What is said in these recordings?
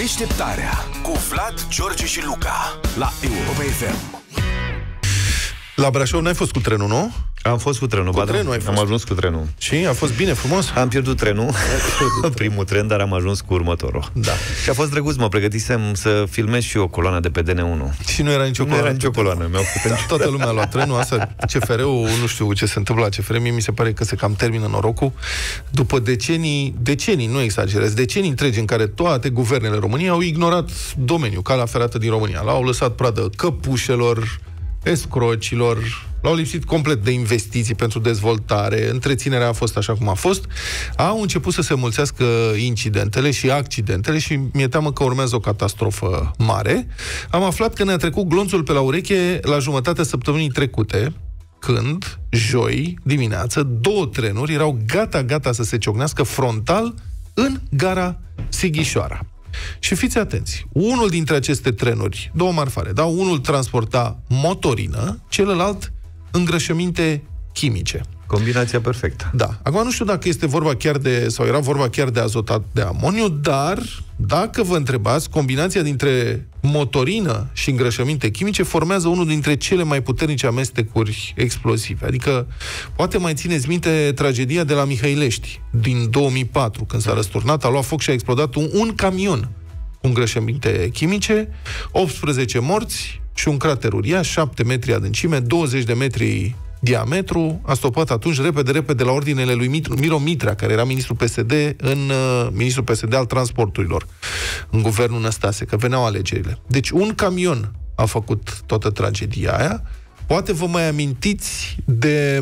Deșteptarea cu Vlad, George și Luca la Europa FM. La Brașov n-ai fost cu trenul, nu? Am fost cu trenul, am ajuns cu trenul. Și a fost bine, frumos? Am pierdut trenul, primul tren, dar am ajuns cu următorul. Da. Și a fost drăguț, mă pregătisem să filmez și eu o coloană de pe DN1. Și nu era nicio coloană? Nu era nicio coloană. Toată lumea a luat trenul, asta, CFR-ul, nu știu ce se întâmplă la CFR, mie mi se pare că se cam termină norocul. După decenii, nu exagerez, decenii întregi în care toate guvernele României au ignorat domeniul, calea ferată din România. L-au lăsat pradă căpușelor, escrocilor, l-au lipsit complet de investiții pentru dezvoltare, întreținerea a fost așa cum a fost, au început să se mulțească incidentele și accidentele și mi-e teamă că urmează o catastrofă mare. Am aflat că ne-a trecut glonțul pe la ureche la jumătatea săptămânii trecute, când, joi dimineață, 2 trenuri erau gata să se ciocnească frontal în gara Sighișoara. Și fiți atenți, unul dintre aceste trenuri, 2 marfare, da, unul transporta motorină, celălalt îngrășăminte chimice. Combinația perfectă. Da. Acum nu știu dacă este vorba chiar de, sau era vorba chiar de azotat de amoniu, dar dacă vă întrebați, combinația dintre motorină și îngrășăminte chimice formează unul dintre cele mai puternice amestecuri explozive. Adică, poate mai țineți minte tragedia de la Mihăilești, din 2004, când s-a răsturnat, a luat foc și a explodat un camion cu îngrășăminte chimice, 18 morți și un crater uriaș, 7 metri adâncime, 20 de metri diametru. A stopat atunci repede la ordinele lui Miro Mitrea, care era ministrul PSD al transporturilor în guvernul Năstase, că veneau alegerile. Deci un camion a făcut toată tragedia aia. Poate vă mai amintiți de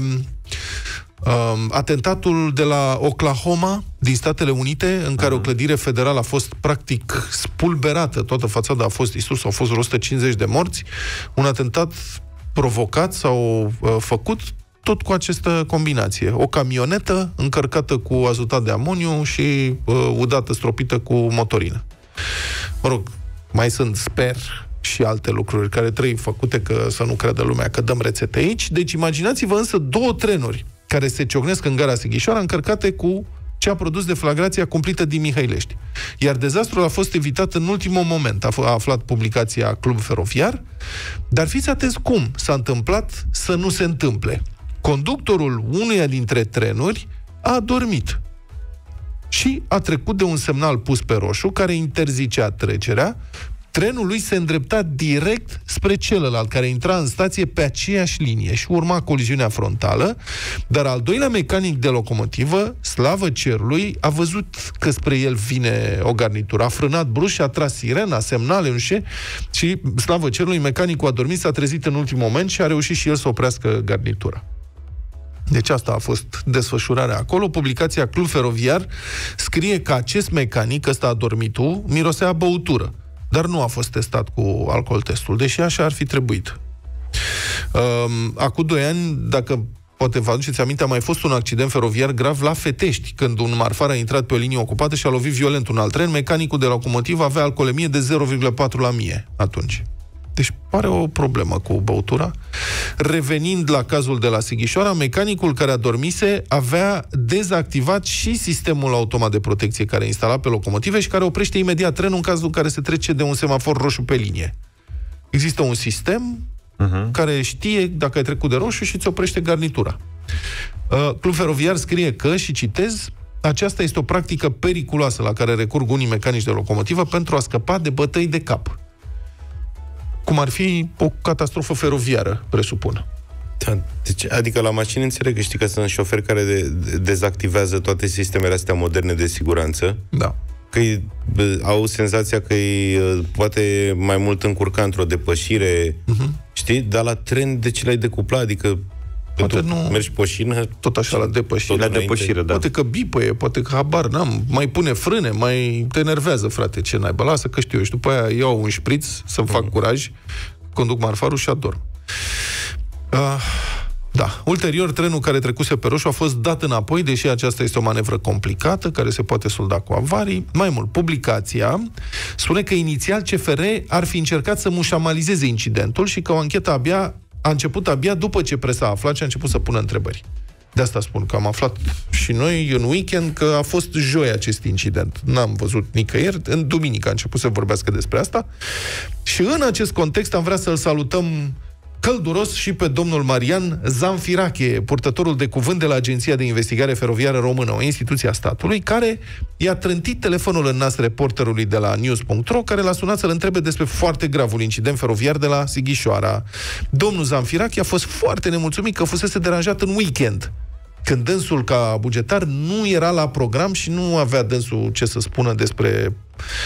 atentatul de la Oklahoma din Statele Unite, în care o clădire federală a fost practic spulberată, toată fațada a fost distrusă, au fost 150 de morți. Un atentat provocat sau făcut tot cu această combinație. O camionetă încărcată cu azotat de amoniu și udată, stropită cu motorină. Mă rog, mai sunt, sper, și alte lucruri care trebuie făcute, că să nu creadă lumea că dăm rețete aici. Deci imaginați-vă însă 2 trenuri care se ciocnesc în gara Sighișoara încărcate cu ce a produs deflagrația cumplită din Mihăilești. Iar dezastrul a fost evitat în ultimul moment, a aflat publicația Club Feroviar, dar fiți atenți cum s-a întâmplat să nu se întâmple. Conductorul unuia dintre trenuri a dormit și a trecut de un semnal pus pe roșu care interzicea trecerea. Trenul lui se îndrepta direct spre celălalt, care intra în stație pe aceeași linie și urma coliziunea frontală, dar al doilea mecanic de locomotivă, slavă cerului, a văzut că spre el vine o garnitură. A frânat brusc și a tras sirena, semnale, nu știu, și slavă cerului, mecanicul a dormit, s-a trezit în ultimul moment și a reușit și el să oprească garnitura. Deci asta a fost desfășurarea acolo. Publicația Club Feroviar scrie că acest mecanic, ăsta adormitul, mirosea băutură, dar nu a fost testat cu alcool testul, deși așa ar fi trebuit. Acum 2 ani, dacă poate vă aduceți aminte, a mai fost un accident feroviar grav la Fetești, când un marfar a intrat pe o linie ocupată și a lovit violent un alt tren. Mecanicul de locomotivă avea alcoolemie de 0,4 la 1000 atunci. Deci pare o problemă cu băutura. Revenind la cazul de la Sighișoara, mecanicul care adormise avea dezactivat și sistemul automat de protecție care e instalat pe locomotive și care oprește imediat trenul în cazul în care se trece de un semafor roșu pe linie. Există un sistem care știe dacă ai trecut de roșu și îți oprește garnitura. Club Feroviar scrie că, și citez, aceasta este o practică periculoasă la care recurg unii mecanici de locomotivă pentru a scăpa de bătăi de cap. Cum ar fi o catastrofă feroviară, presupun. Da, deci, adică la mașini înțeleg că știi că sunt șoferi care dezactivează toate sistemele astea moderne de siguranță. Da. Că au senzația că poate mai mult încurca într-o depășire, știi? Dar la tren de ce l-ai decupla? Adică poate nu mergi pe o șină, tot așa la depășire. La depășire, da. Poate că bipăie, poate că habar n-am, mai pune frâne, mai te enervează, frate, ce naiba, lasă că știu eu. Și după aia iau un șpriț să-mi fac curaj, conduc marfarul și adorm. Da. Ulterior, trenul care trecuse pe roșu a fost dat înapoi, deși aceasta este o manevră complicată, care se poate solda cu avarii. Mai mult, publicația spune că inițial CFR ar fi încercat să mușamalizeze incidentul și că o anchetă a început abia după ce presa a aflat și a început să pună întrebări. De asta spun că am aflat și noi în weekend că a fost joi acest incident. N-am văzut nicăieri. În duminică a început să vorbească despre asta. Și în acest context am vrea să-l salutăm călduros și pe domnul Marian Zamfirache, purtătorul de cuvânt de la Agenția de Investigare Feroviară Română, o instituție a statului, care i-a trântit telefonul în nas reporterului de la news.ro, care l-a sunat să-l întrebe despre foarte gravul incident feroviar de la Sighișoara. Domnul Zamfirache a fost foarte nemulțumit că fusese deranjat în weekend, când dânsul, ca bugetar, nu era la program și nu avea dânsul ce să spună despre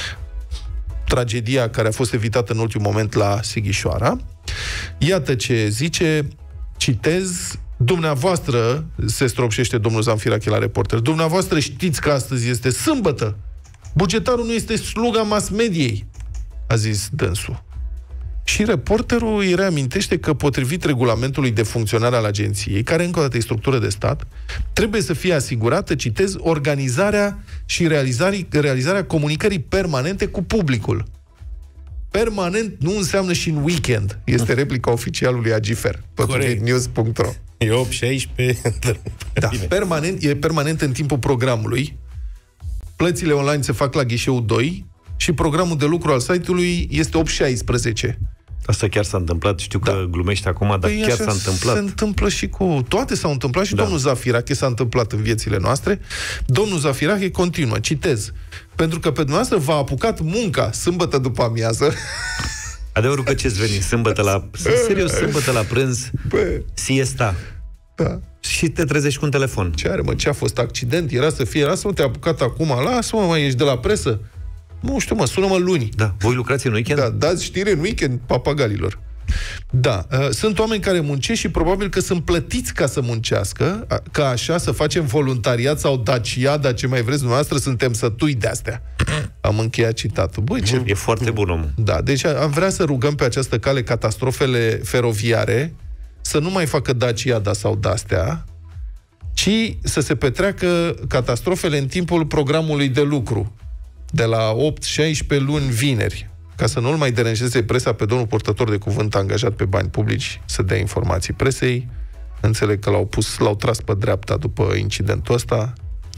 tragedia care a fost evitată în ultimul moment la Sighișoara. Iată ce zice, citez: dumneavoastră, se stropșește domnul Zamfirache la reporter, dumneavoastră știți că astăzi este sâmbătă. Bugetarul nu este sluga mass mediei, a zis dânsul. Și reporterul îi reamintește că, potrivit regulamentului de funcționare al agenției, care încă o dată e structură de stat, trebuie să fie asigurată, citez, organizarea și realizarea comunicării permanente cu publicul. Permanent nu înseamnă și în weekend. Este replica oficialului Agifer, pe news.ro. E 8-16. Da, e permanent în timpul programului. Plățile online se fac la ghișeul 2 și programul de lucru al site-ului este 8-16. Asta chiar s-a întâmplat, știu că glumești acum, dar Păi chiar s-a întâmplat. Se întâmplă și cu... Toate s-au întâmplat și domnul Zamfirache s-a întâmplat în viețile noastre. Domnul Zamfirache continuă, citez: pentru că pe dumneavoastră v-a apucat munca sâmbătă după amiază. Adevărul că ce-ți veni sâmbătă la... Serios, sâmbătă la prânz, siesta. Da. Și te trezești cu un telefon. Ce are, mă? Ce a fost? Accident? Era să fie... Lasă-mă, te-a apucat acum. Lasă-mă, mai ești de la presă? Nu știu, mă, sună-mă luni. Da, voi lucrați în weekend? Da, dați știre în weekend papagalilor. Da, sunt oameni care muncesc și probabil că sunt plătiți ca să muncească, ca așa să facem voluntariat sau daciada, ce mai vreți dumneavoastră, suntem sătui de-astea. Am încheiat citatul. Băi, ce... E foarte bun, om. Da, deci am vrea să rugăm pe această cale catastrofele feroviare să nu mai facă daciada sau de-astea, ci să se petreacă catastrofele în timpul programului de lucru, de la 8-16 luni vineri, ca să nu-l mai deranjeze presa pe domnul purtător de cuvânt angajat pe bani publici să dea informații presei. Înțeleg că l-au tras pe dreapta după incidentul ăsta.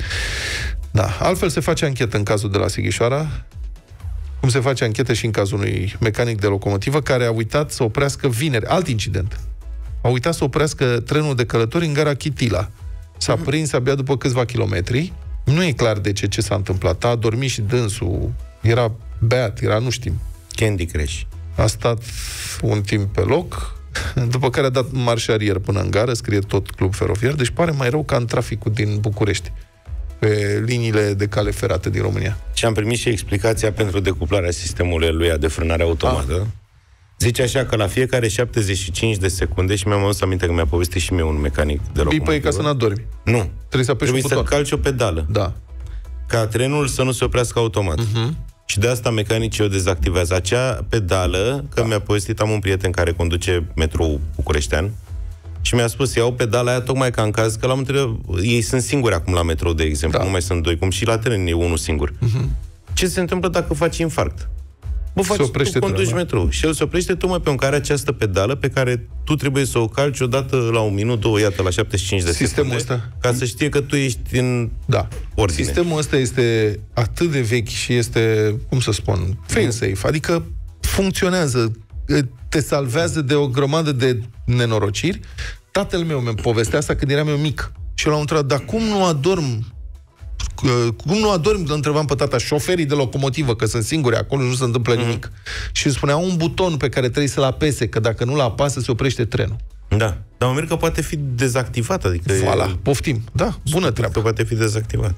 Da, altfel se face anchetă în cazul de la Sighișoara, cum se face anchetă și în cazul unui mecanic de locomotivă care a uitat să oprească vineri, alt incident. A uitat să oprească trenul de călători în gara Chitila. S-a prins abia după câțiva kilometri. Nu e clar de ce s-a întâmplat. A adormit și dânsul. Era beat, nu știm. Candy Crush. A stat un timp pe loc, după care a dat marș arier până în gară, scrie tot Club Feroviar, deci pare mai rău ca în traficul din București, pe liniile de cale ferată din România. Și am primit și explicația pentru decuplarea sistemului lui de frânare automată. Zice așa că la fiecare 75 de secunde, și mi-am adus aminte că mi-a povestit și mie un mecanic de locomotivă. Bipă e ca să n-adormi. Nu. Trebuie să calci o pedală. Da. Ca trenul să nu se oprească automat. Și de asta mecanicii o dezactivează. Acea pedală, că mi-a povestit, am un prieten care conduce metrou bucureștean și mi-a spus, iau pedala aia tocmai ca în caz că la întrebat, ei sunt singuri acum la metrou, de exemplu, nu mai sunt doi, cum și la tren e unul singur. Ce se întâmplă dacă faci infarct? Bă, tu conduci metrou și el se oprește tocmai pe care această pedală pe care tu trebuie să o calci odată la un minut, două, iată, la 75 de secunde, ca să știe că tu ești în ordine. Sistemul ăsta este atât de vechi și este, cum să spun, fail-safe, adică funcționează, te salvează de o grămadă de nenorociri. Tatăl meu mi-a povestea asta când eram eu mic și l-am întrebat, dar cum nu adorm? Cum nu adormi, întrebam pe tata, șoferii de locomotivă, că sunt singuri acolo, nu se întâmplă nimic. Și îmi spunea un buton pe care trebuie să-l apese, că dacă nu-l apasă, se oprește trenul. Da, dar mă mir că poate fi dezactivat, adică... Voilà, poftim, da, bună treabă. Că poate fi dezactivat.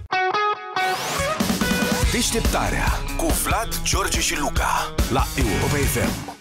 Deșteptarea cu Vlad, George și Luca la Europa FM.